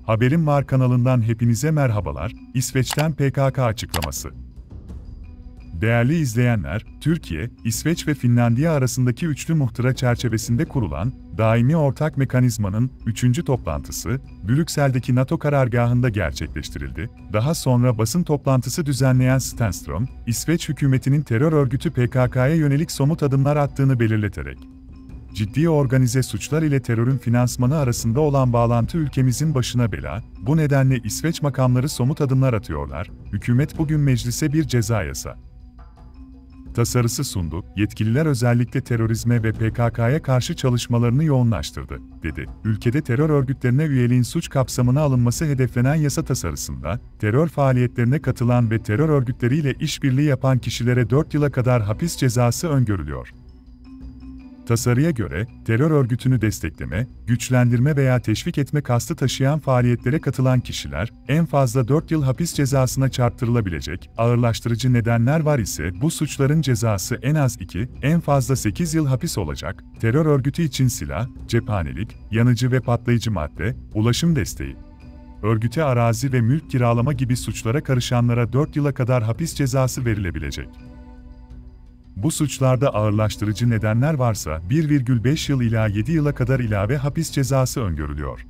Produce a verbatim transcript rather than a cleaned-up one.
Haberim Var kanalından hepinize merhabalar. İsveç'ten P K K açıklaması. Değerli izleyenler, Türkiye, İsveç ve Finlandiya arasındaki üçlü muhtıra çerçevesinde kurulan Daimi Ortak Mekanizmanın üçüncü toplantısı, Brüksel'deki NATO karargahında gerçekleştirildi. Daha sonra basın toplantısı düzenleyen Stenström, İsveç hükümetinin terör örgütü P K K'ya yönelik somut adımlar attığını belirterek, ciddi organize suçlar ile terörün finansmanı arasında olan bağlantı ülkemizin başına bela, bu nedenle İsveç makamları somut adımlar atıyorlar, hükümet bugün meclise bir ceza yasa tasarısı sundu, yetkililer özellikle terörizme ve P K K'ya karşı çalışmalarını yoğunlaştırdı, dedi. Ülkede terör örgütlerine üyeliğin suç kapsamına alınması hedeflenen yasa tasarısında, terör faaliyetlerine katılan ve terör örgütleriyle işbirliği yapan kişilere dört yıla kadar hapis cezası öngörülüyor. Tasarıya göre, terör örgütünü destekleme, güçlendirme veya teşvik etme kastı taşıyan faaliyetlere katılan kişiler, en fazla dört yıl hapis cezasına çarptırılabilecek, ağırlaştırıcı nedenler var ise bu suçların cezası en az iki, en fazla sekiz yıl hapis olacak, terör örgütü için silah, cephanelik, yanıcı ve patlayıcı madde, ulaşım desteği, örgüte arazi ve mülk kiralama gibi suçlara karışanlara dört yıla kadar hapis cezası verilebilecek. Bu suçlarda ağırlaştırıcı nedenler varsa bir virgül beş yıl ila yedi yıla kadar ilave hapis cezası öngörülüyor.